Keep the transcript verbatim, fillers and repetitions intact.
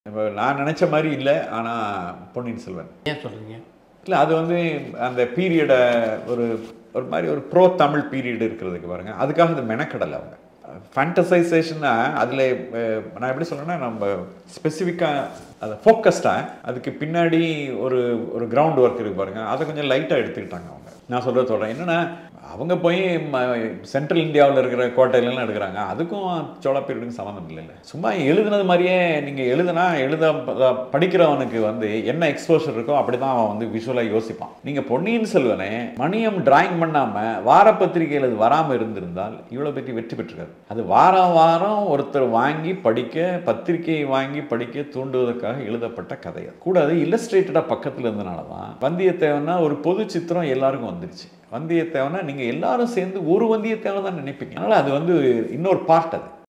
இப்ப நான் நெனச்ச மாரி இல்ல. ஆனா பொன்னியின் செல்வன். ஏன் சொல்றீங்க? இல்ல அது வந்து அந்த பீரியட ஒரு ஒரு மாரி ஒரு ப்ரோ தமிழ் பீரியட் இருக்கிறதுக்கு பாருங்க. அதுக்காக அது மெனக்கெடல அவங்க. ஃபேண்டசைசேஷன்னா அதில அ நான் எப்படி சொல்றேன்னா, நம்ப ஸ்பெசிஃபிக்கா அத ஃபோக்கஸ்டா அதுக்கு பின்னாடி ஒரு ஒரு கிரவுண்ட் ஒர்க் இருக்கு பாருங்க. அத கொஞ்சம் லைட்டா எடுத்துக்கிட்டாங்க அவங்க. நான் சொல்றத சொல்றேன். என்னன்னா, அவங்க போய் ம சென்ட்ரல் இந்தியாவுல இருக்கிற கோட்டையிலலாம் எடுக்குறாங்க. அதுக்கும் சோழா பீரியடுக்கும் சம்மந்தம் இல்லல்ல. சும்மா எழுதுனது மாரியே நீங்க எழுதுனா, எழுத ப படிக்கிறவனுக்கு வந்து என்ன எக்ஸ்போஷர் இருக்கோ அப்படிதான் அவன் வந்து விஷுவலா யோசிப்பான். நீங்க பொன்னியின் செல்வனே மணியம் டிராயிங் பண்ணாம வார பத்திரிகையில அது வராம இருந்திருந்தால், இவ்வளோ பெரிய வெற்றி பெற்றிருக்காது. அது வாரம் வாரம் ஒருத்தர் வாங்கி படிக்க, பத்திரிகை வாங்கி படிக்க தூண்டுவதற்காக எழுதப்பட்ட கதை அது. கூட அது இல்லஸ்ட்ரேட்டடா பக்கத்துல இருந்தனால தான், வந்தியத்தேவன்னா ஒரு பொது சித்திரம் எல்லாருக்கும் வந்துருச்சு. வந்தியத்தேவன்னா நீங்க எல்லாரும் சேர்ந்து ஒரு வந்தியத்தேவன தான் நினைப்பீங்க. அதனால அது வந்து இன்னொரு பார்ட் அது.